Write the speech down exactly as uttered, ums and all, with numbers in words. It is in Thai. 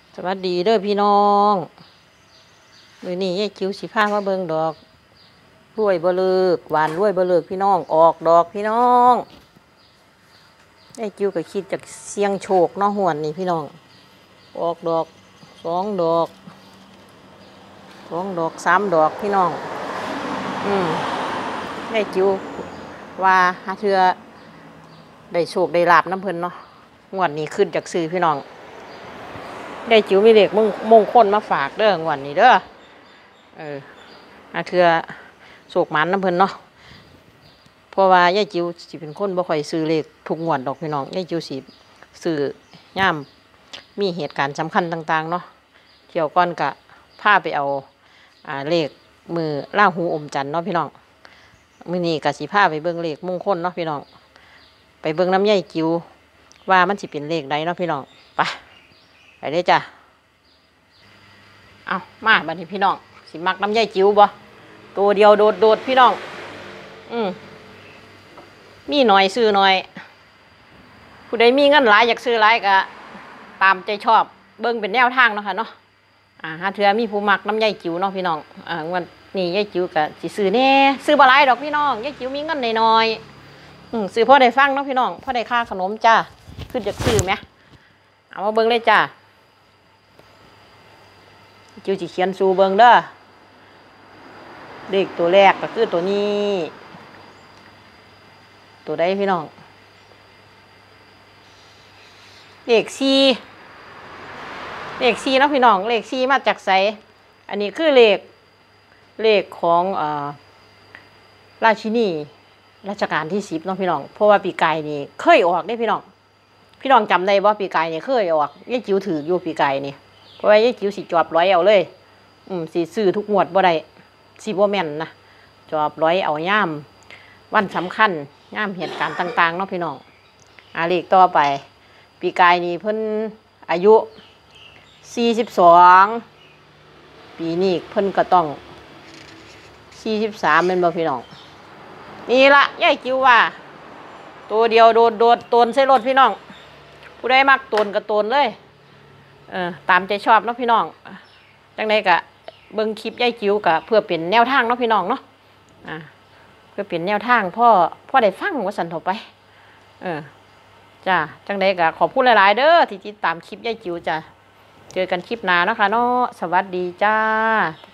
สวัสดีเด้อพี่น้องมื้อนี้ยายจิ๋วสิพามาเบิ่งดอกรวยบ่เลิกหวานรวยบ่เลิกพี่น้องออกดอกพี่น้องยายจิ๋วก็คิดจากเสี่ยงโชคเนาะหวนนี่พี่น้องออกดอกสองดอกสองดอกสามดอกพี่น้องอืมยายจิ๋วว่าหาเทื่อได้โชคได้ลาภน้ำเพิ่นเนาะหวนนี้ขึ้นจากซื้อพี่น้องได้จิ๋วมีเด็กมงมงคลมาฝากเด้องวันนี้เด้อเอออาเทือโศกหมันน้ำเพิ่นเนาะเพราะว่ายายจิ๋วสิเป็นคนบ่ค่อยซื้อเลขทุกงวดดอกพี่น้องยายจิ๋วสิซื้อย่ามมีเหตุการณ์สำคัญต่างๆเนาะเกี่ยวก่อนกะพาไปเอาอ่าเลขมือล่าหูอมจันทร์เนาะพี่น้องมื้อนี้กะสิพาไปเบิ่งเลขมงคลเนาะพี่น้องไปเบิ่งน้ำยายจิ๋วว่ามันสิเป็นเลขใดเนาะพี่น้องไปไปเลยจ้ะเอามาบัดนี้พี่น้องสิมักน้ำใยจิ๋วบ่ตัวเดียวโดดโดดพี่น้องอืมมีหน่อยซื้อหน่อยผู้ใดมีเงินหลายอยากซื้อหลายก็ตามใจชอบเบิ่งเป็นแนวทางเนาะค่ะเนาะอ่าหาเทื่อมีผู้มักน้ำใยจิ๋วเนาะพี่น้องอ่าวันนี้ยายจิ๋วก็สิซื้อแน่ซื้อบ่หลายดอกพี่น้องยายจิ๋วมีเงินน้อยๆอืมซื้อพอได้ฟังเนาะพี่น้องพอได้ค่าขนมจ้าขึ้นจากซื้อไหมเอามาเบิ่งเลยจ้าจิ๋วสิเขียนสู่เบิ่งเด้อเลขตัวแรกก็คือตัวนี้ตัวใดพี่น้องเลขสี่เลขสี่เนาะพี่น้องเลขสี่มาจากไสอันนี้คือเลขเลขของอ่าราชินีรัชกาลที่สิบเนาะพี่น้องเพราะว่าปีกายนี่เคยออกได้พี่น้องพี่น้องจำได้บ่ปีกายนี่เคยออกยายจิ๋วถืออยู่ปีกายนี่เพราะว่ายายจิ๋วสิจอบร้อยเอาเลยอืมสิซื้อทุกงวดบ่ได้สิบ่แม่นนะจอบร้อยเอาย่ามวันสำคัญย่ามเหตุการณ์ต่างๆเนาะพี่น้องอาเลขต่อไปปีกายนี่เพิ่นอายุสี่สิบสองปีนี้เพิ่นก็ต้องสี่สิบสามเป็นบ่พี่น้องนี่ละยายจิ๋วว่าตัวเดียวโดดโดดตนใส่รถพี่น้องผู้ใดมักตนก็ตนเลยเออตามใจชอบเนาะพี่น้องจังไดกะเบิ่งคลิปยายจิ๋วกะเพื่อเป็นแนวทางเนาะพี่น้องเนาะอ่าเพื่อเป็นแนวทางพ่อพ่อได้ฟังว่าสันเถาไปเออจ้าจังไดกะขอบคุณหลายๆเด้อที่ติดตามคลิปยายจิ๋วจ้าเจอกันคลิปหน้าเนาะค่ะเนาะสวัสดีจ้า